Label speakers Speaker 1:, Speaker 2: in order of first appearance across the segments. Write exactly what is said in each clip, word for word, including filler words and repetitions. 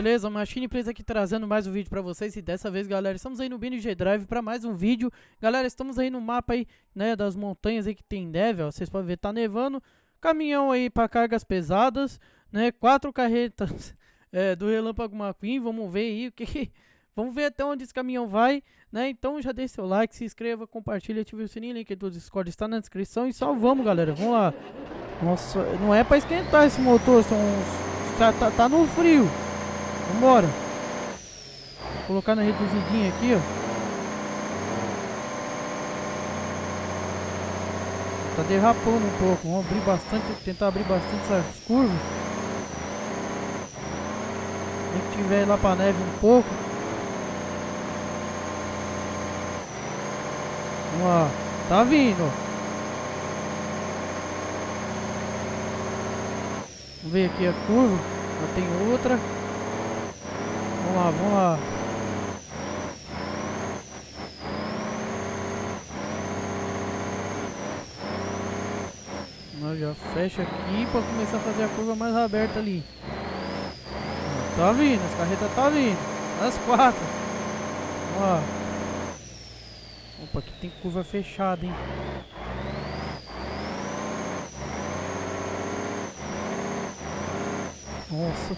Speaker 1: beleza? Machine Plays aqui trazendo mais um vídeo pra vocês. E dessa vez, galera, estamos aí no B N G Drive pra mais um vídeo. Galera, estamos aí no mapa aí, né, das montanhas aí que tem neve, ó. Vocês podem ver, tá nevando. Caminhão aí pra cargas pesadas, né? Quatro carretas é, do Relâmpago McQueen. Vamos ver aí o que... Vamos ver até onde esse caminhão vai, né? Então já deixa seu like, se inscreva, compartilha, ative o sininho, link do Discord está na descrição. E só vamos, galera, vamos lá. Nossa, não é pra esquentar esse motor, são uns... Tá, tá, tá no frio. Vambora. Vou colocar na reduzidinha aqui, ó. Tá derrapando um pouco. Vamos abrir bastante, tentar abrir bastante essas curvas. Tem que tiver lá pra neve um pouco. Vamos lá. Tá vindo, ó. Vamos ver aqui a curva. Já tem outra. Vamos lá, vamos lá. Nós já fecha aqui para começar a fazer a curva mais aberta ali. Tá vindo, as carretas tá vindo. As quatro. Vamos lá. Opa, aqui tem curva fechada, hein. Nossa.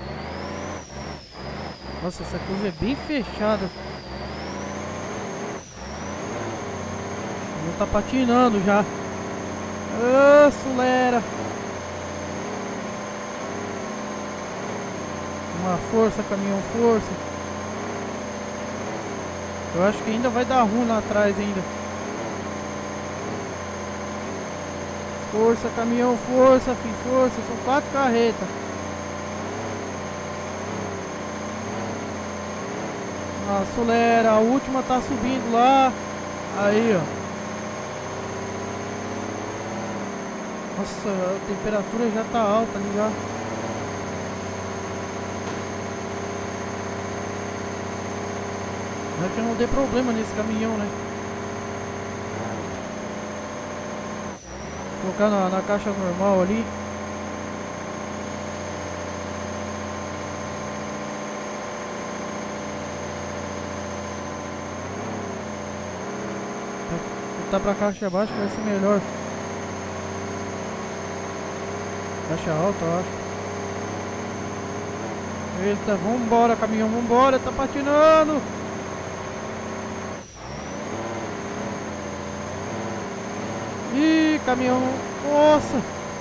Speaker 1: Nossa, essa curva é bem fechada. Não tá patinando já. Ah, sulera. Uma força, caminhão, força. Eu acho que ainda vai dar ruim lá atrás ainda. Força, caminhão, força, filho, força. São quatro carretas. A sulera, a última tá subindo lá. Aí, ó. Nossa, a temperatura já tá alta ali já. Não é que não dê problema nesse caminhão, né? Vou colocar na, na caixa normal ali. Tá pra caixa abaixo, vai ser melhor. Caixa alta, eu acho. Eita, vambora, caminhão, vambora, tá patinando. Ih, caminhão, nossa.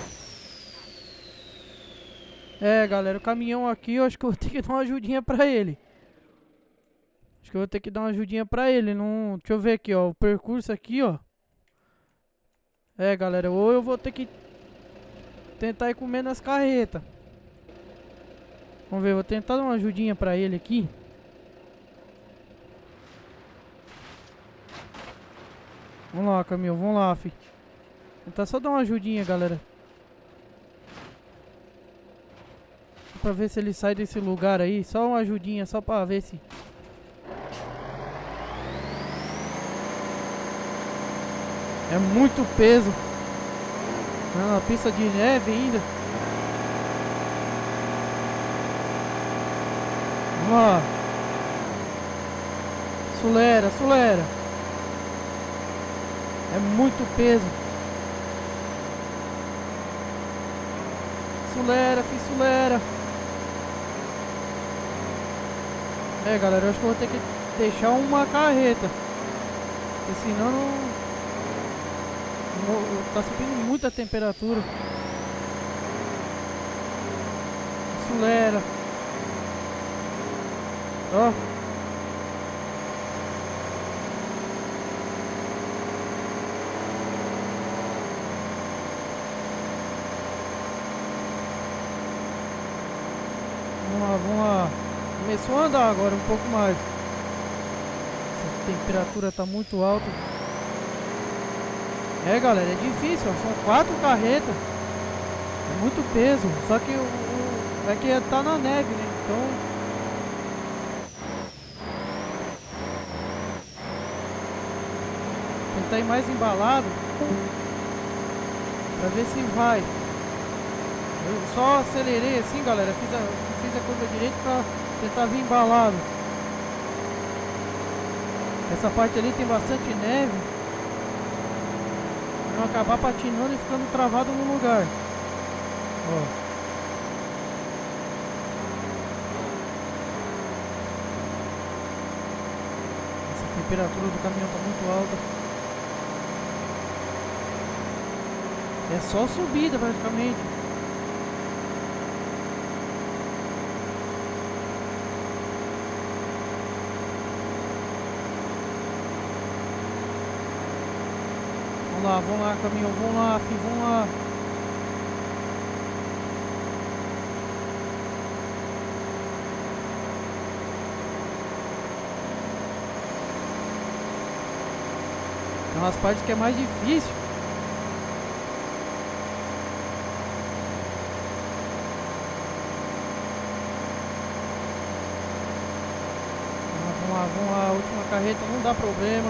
Speaker 1: É, galera, o caminhão aqui, eu acho que eu vou ter que dar uma ajudinha pra ele. Acho que eu vou ter que dar uma ajudinha pra ele. Não... Deixa eu ver aqui, ó. O percurso aqui, ó. É, galera. Ou eu vou ter que tentar ir comendo as carretas. Vamos ver. Vou tentar dar uma ajudinha pra ele aqui. Vamos lá, caminhão. Vamos lá, fi. Tentar só dar uma ajudinha, galera. Pra ver se ele sai desse lugar aí. Só uma ajudinha. Só pra ver se... É muito peso. É uma pista de neve ainda. Vamos lá. Sulera, sulera. É muito peso. Sulera, fiz sulera. É, galera, eu acho que eu vou ter que deixar uma carreta. Porque senão não... Tá subindo muita temperatura. Sulera. Ó. Vamos lá, vamos lá. Começou a andar agora um pouco mais. Essa temperatura tá muito alta. É, galera, é difícil, ó, são quatro carretas. É muito peso. Só que o, o é que tá na neve, né? Então tentar ir mais embalado pra ver se vai. Eu só acelerei assim, galera, fiz a, fiz a curva direita pra tentar vir embalado. Essa parte ali tem bastante neve, pra não acabar patinando e ficando travado no lugar. Ó. Essa temperatura do caminhão tá muito alta. É só subida praticamente. Vamos lá, vamos lá, caminhão, vamos lá, filho, vamos lá. Tem umas partes que é mais difícil. Vamos lá, vamos lá, a última carreta não dá problema.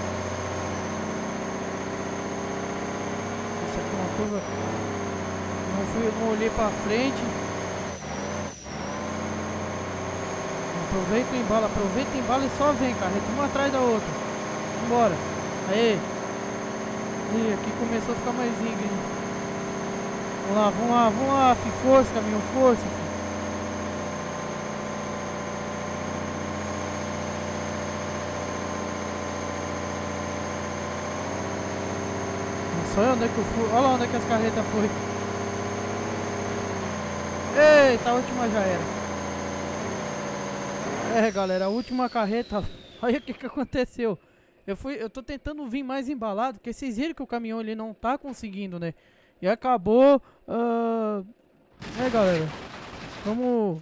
Speaker 1: Isso aqui é uma curva. Não fui, não olhei pra frente. Aproveita o embalo, aproveita o embalo e só vem, carreta uma atrás da outra. Vambora. Aê. Ih, aqui começou a ficar mais íngreme. Vamos lá, vamos lá, vamos lá, filho. Força, caminhão, força, filho. Olha onde é que eu fui, olha lá onde é que as carretas foi. Eita, a última já era. É, galera, a última carreta. Olha o que que aconteceu. Eu fui, eu tô tentando vir mais embalado, porque vocês viram que o caminhão ele não tá conseguindo, né? E acabou. Uh... É, galera. Vamos.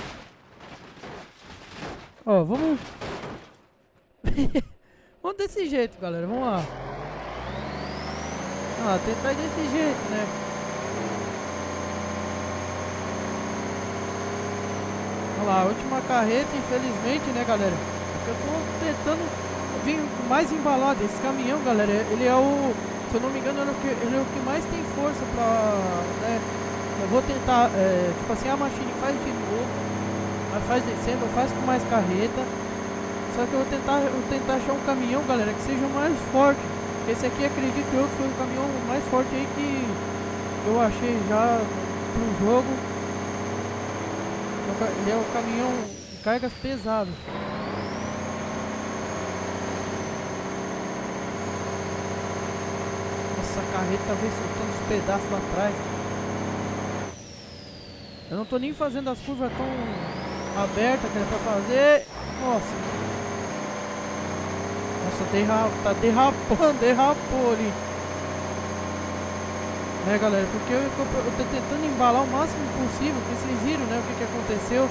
Speaker 1: Ó, vamos. Vamos desse jeito, galera. Vamos lá. Ah, tentar desse jeito, né? Olha lá, a última carreta, infelizmente, né, galera? Porque eu tô tentando vir mais embalado. Esse caminhão, galera, ele é o... Se eu não me engano, ele é o que, ele é o que mais tem força pra... Né? Eu vou tentar, é, tipo assim, a Machine faz de novo. Ela faz descendo, faz com mais carreta. Só que eu vou tentar, eu vou tentar achar um caminhão, galera, que seja mais forte. Esse aqui, acredito eu, que foi o caminhão mais forte aí que eu achei já pro jogo. Ele é o caminhão de cargas pesadas. Nossa, a carreta vem soltando os pedaços lá atrás. Eu não tô nem fazendo as curvas tão abertas que era pra fazer. Nossa. Nossa, derra tá derrapando, derrapou ali. É, galera, porque eu tô, eu tô tentando embalar o máximo possível, porque vocês viram, né, o que que aconteceu.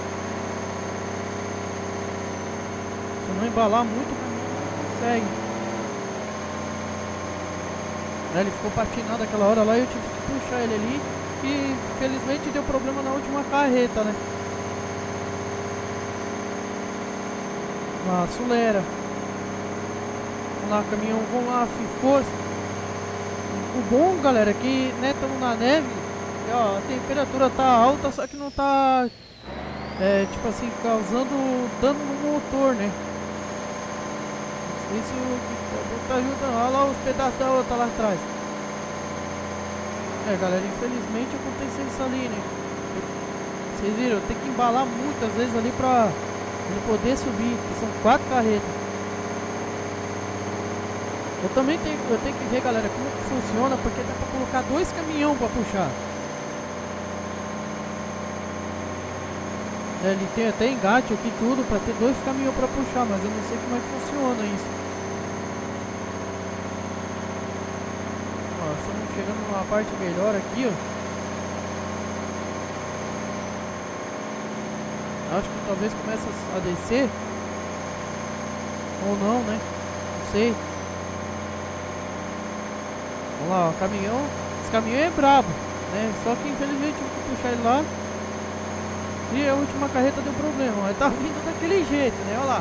Speaker 1: Se eu não embalar muito, não consegue. É, ele ficou patinando aquela hora lá e eu tive que puxar ele ali. E felizmente deu problema na última carreta, né. Lá, Sulera. Vamos lá, caminhão, vamos lá, filho, força. O bom, galera, é que, né, estamos na neve. E, ó, a temperatura tá alta, só que não tá, é, tipo assim, causando dano no motor, né. Isso que tá ajudando. Olha lá os pedaços da outra lá atrás. É, galera, infelizmente aconteceu isso ali, né. Vocês viram, eu tenho que embalar muitas vezes ali pra ele poder subir, que são quatro carretas. Eu também tenho, eu tenho que ver, galera, como que funciona, porque dá pra colocar dois caminhões pra puxar. É, ele tem até engate aqui tudo pra ter dois caminhões pra puxar, mas eu não sei como é que funciona isso. Ó, estamos chegando numa parte melhor aqui, ó. Acho que talvez comece a descer. Ou não, né? Não sei. Vamos lá, ó, caminhão. Esse caminhão é brabo, né? Só que infelizmente eu tive que puxar ele lá. E a última carreta deu problema. Ele tá vindo daquele jeito, né? Olha lá.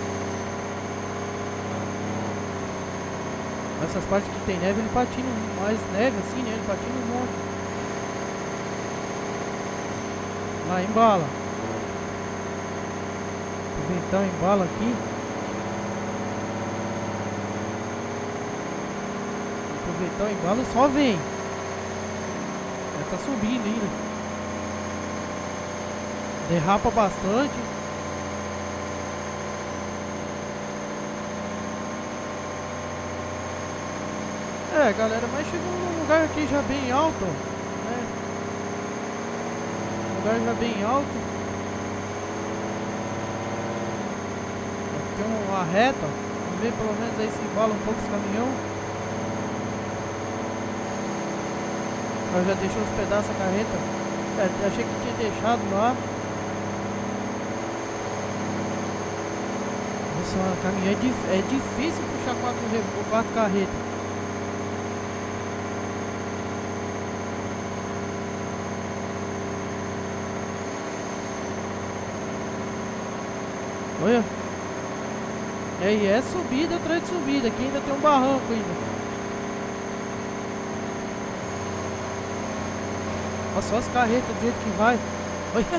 Speaker 1: Nessas partes que tem neve, ele patina mais neve assim, né? Ele patina um monte. Lá, embala. Aproveitar o embalo aqui. Aproveitar o embalo, só vem. Já tá subindo ainda. Derrapa bastante. É, galera, mas chegou num lugar aqui já bem alto, né? Um lugar já bem alto. Tem uma reta, vamos ver pelo menos aí se embala um pouco esse caminhão. Eu já deixou os pedaços da carreta. É, achei que tinha deixado lá. Nossa, caminhão é, dif é difícil puxar quatro, quatro carretas. Olha. É, e é subida atrás de subida. Aqui ainda tem um barranco ainda. Olha só as carretas do jeito que vai. Olha.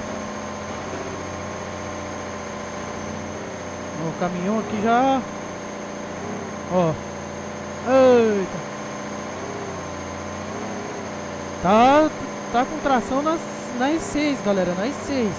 Speaker 1: O caminhão aqui já. Ó. Eita. Tá, tá com tração nas, nas seis, galera. Nas seis.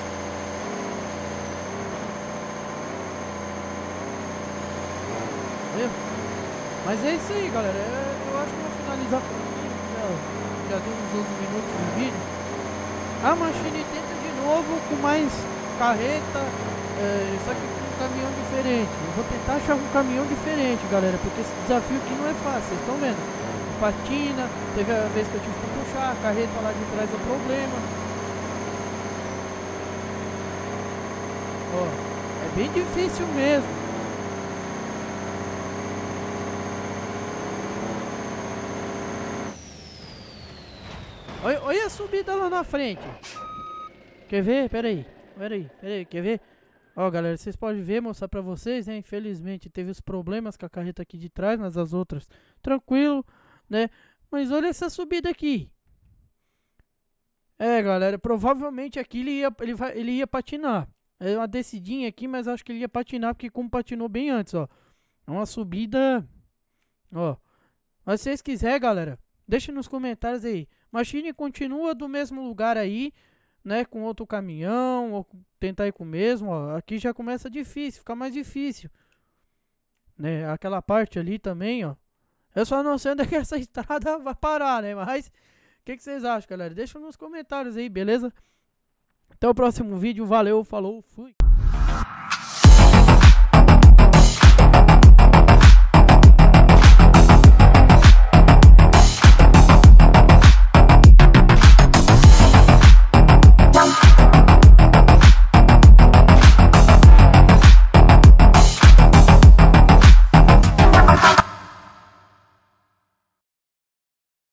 Speaker 1: Mas é isso aí, galera. Eu acho que vou finalizar por aqui. Já, já deu uns doze minutos de vídeo. A Machine tenta de novo com mais carreta, é, só que com um caminhão diferente. Eu vou tentar achar um caminhão diferente, galera, porque esse desafio aqui não é fácil. Vocês estão vendo? Patina, teve a vez que eu tive que puxar, a carreta lá de trás é o problema. Ó, é bem difícil mesmo. Olha, olha a subida lá na frente. Quer ver? Pera aí. Pera aí, pera aí. Quer ver? Ó, galera, vocês podem ver, mostrar pra vocês, né? Infelizmente teve os problemas com a carreta aqui de trás, mas as outras tranquilo, né? Mas olha essa subida aqui. É, galera, provavelmente aqui ele ia, ele vai, ele ia patinar. É uma descidinha aqui, mas acho que ele ia patinar, porque como patinou bem antes, ó. É uma subida, ó. Mas se vocês quiserem, galera, deixa nos comentários aí. Machine continua do mesmo lugar aí, né? Com outro caminhão, ou tentar ir com o mesmo, ó. Aqui já começa difícil, fica mais difícil, né? Aquela parte ali também, ó. Eu só não sei onde é que essa estrada vai parar, né? Mas o que, que vocês acham, galera? Deixa nos comentários aí, beleza? Até o próximo vídeo. Valeu, falou, fui.